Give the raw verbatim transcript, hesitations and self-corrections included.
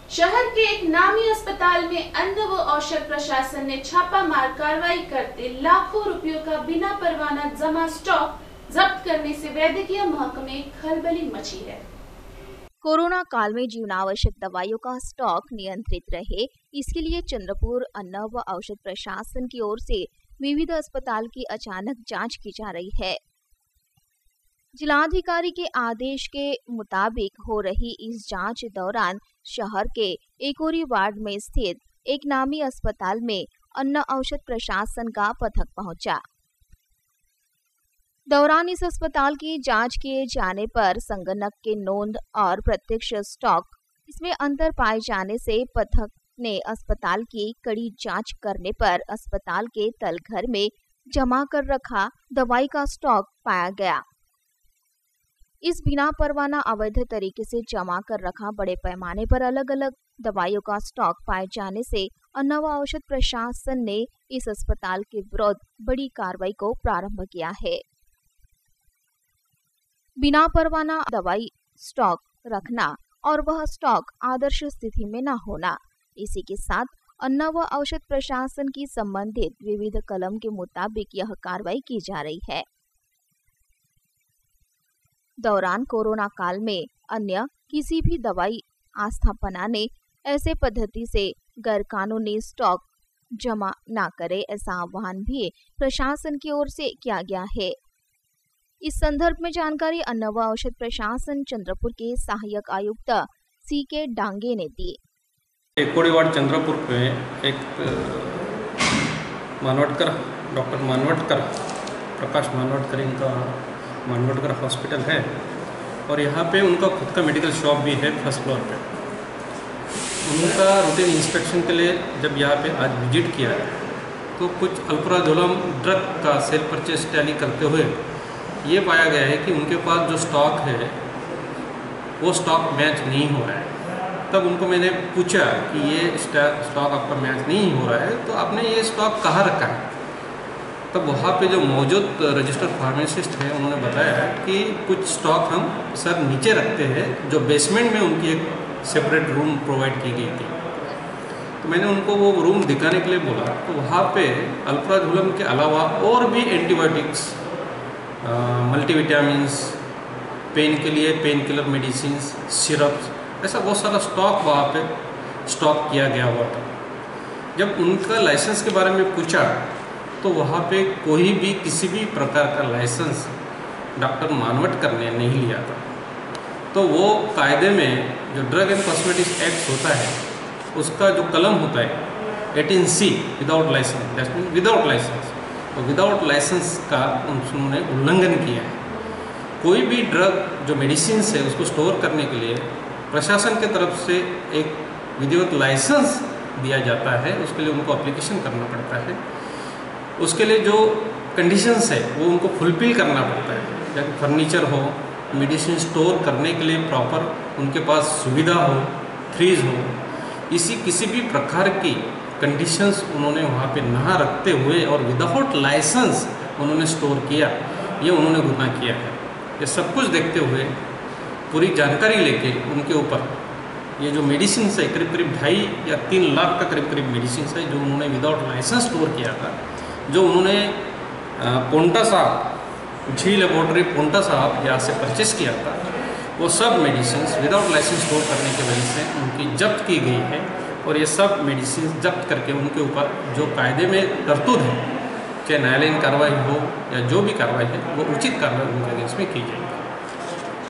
शहर के एक नामी अस्पताल में अन्न व औषध प्रशासन ने छापामार कार्रवाई करते लाखों रुपयों का बिना परवाना जमा स्टॉक जब्त करने से वैद्यकीय महकमे में खलबली मची है। कोरोना काल में जीवनावश्यक दवाइयों का स्टॉक नियंत्रित रहे, इसके लिए चंद्रपुर अन्न व औषध प्रशासन की ओर से विविध अस्पताल की अचानक जांच की जा रही है। जिलाधिकारी के आदेश के मुताबिक हो रही इस जांच दौरान शहर के एकोरी वार्ड में स्थित एक नामी अस्पताल में अन्न औषध प्रशासन का पथक पहुंचा। दौरान इस अस्पताल की जांच किए जाने पर संगणक के नोंद और प्रत्यक्ष स्टॉक इसमें अंतर पाए जाने से पथक ने अस्पताल की कड़ी जांच करने पर अस्पताल के तलघर में जमा कर रखा दवाई का स्टॉक पाया गया। इस बिना परवाना अवैध तरीके से जमा कर रखा बड़े पैमाने पर अलग अलग दवाइयों का स्टॉक पाए जाने से अन्न व औषध प्रशासन ने इस अस्पताल के विरुद्ध बड़ी कार्रवाई को प्रारंभ किया है। बिना परवाना दवाई स्टॉक रखना और वह स्टॉक आदर्श स्थिति में न होना, इसी के साथ अन्न व औषध प्रशासन की संबंधित विविध कलम के मुताबिक यह कार्रवाई की जा रही है। दौरान कोरोना काल में अन्य किसी भी दवाई आस्थापना ने ऐसे पद्धति से गैर कानूनी स्टॉक जमा न करे, ऐसा आह्वान भी प्रशासन की ओर से किया गया है। इस संदर्भ में जानकारी अन्न व औषध प्रशासन चंद्रपुर के सहायक आयुक्त सी के डांगे ने दी। एकोरी वार्ड चंद्रपुर में एक मानवटकर डॉक्टर मानवटकर प्रकाश मानवटकर इनका मानवटकर हॉस्पिटल है और यहाँ पे उनका खुद का मेडिकल शॉप भी है फर्स्ट फ्लोर पे। उनका रूटीन इंस्पेक्शन के लिए जब यहाँ पे आज विजिट किया तो कुछ अल्प्राजोलम ड्रग का सेल परचेज टैली करते हुए ये पाया गया है कि उनके पास जो स्टॉक है वो स्टॉक मैच नहीं हो रहा है। तब उनको मैंने पूछा कि ये स्टॉक आपका मैच नहीं हो रहा है तो आपने ये स्टॉक कहाँ रखा है। तब वहाँ पे जो मौजूद रजिस्टर्ड फार्मासिस्ट हैं उन्होंने बताया कि कुछ स्टॉक हम सर नीचे रखते हैं, जो बेसमेंट में उनकी एक सेपरेट रूम प्रोवाइड की गई थी। तो मैंने उनको वो रूम दिखाने के लिए बोला तो वहाँ पे अल्प्राजोलम के अलावा और भी एंटीबायोटिक्स, मल्टीविटामिन्स, पेन के लिए पेन किलर मेडिसिन, सिरप्स, ऐसा बहुत सारा स्टॉक वहाँ पे स्टॉक किया गया हुआ था। जब उनका लाइसेंस के बारे में पूछा तो वहाँ पे कोई भी किसी भी प्रकार का लाइसेंस डॉक्टर मानवटकर ने नहीं लिया था। तो वो कायदे में जो ड्रग एंड कॉस्मेटिक्स एक्ट होता है उसका जो कलम होता है eighteen C without licence, that mean without licence, तो विदाउट लाइसेंस का उन्होंने उल्लंघन किया है। कोई भी ड्रग जो मेडिसिन है उसको स्टोर करने के लिए प्रशासन की तरफ से एक विधिवत लाइसेंस दिया जाता है, उसके लिए उनको एप्लीकेशन करना पड़ता है। उसके लिए जो कंडीशंस है वो उनको फुलफिल करना पड़ता है, जैसे फर्नीचर हो, मेडिसिन स्टोर करने के लिए प्रॉपर उनके पास सुविधा हो, फ्रीज हो, इसी किसी भी प्रकार की कंडीशंस उन्होंने वहाँ पे ना रखते हुए और विदाउट लाइसेंस उन्होंने स्टोर किया, ये उन्होंने गुनाह किया है। ये सब कुछ देखते हुए पूरी जानकारी लेके उनके ऊपर ये जो मेडिसिन है करीब करीब ढाई या तीन लाख का करीब करीब मेडिसिन है जो उन्होंने विदाउट लाइसेंस स्टोर किया था, जो उन्होंने पोंटा साहब झी लेबोरेटरी पोंटा साहब यहाँ से परचेस किया था, वो सब मेडिसिन विदाउट लाइसेंस स्टोर करने की वजह से उनकी जब्त की गई है। और ये सब मेडिसिन जब्त करके उनके ऊपर जो कायदे में तरतूद है, चाहे न्यायालयीन कार्रवाई हो या जो भी कार्रवाई है, वो उचित कार्रवाई उनके अगेंस्ट में की जाएगी।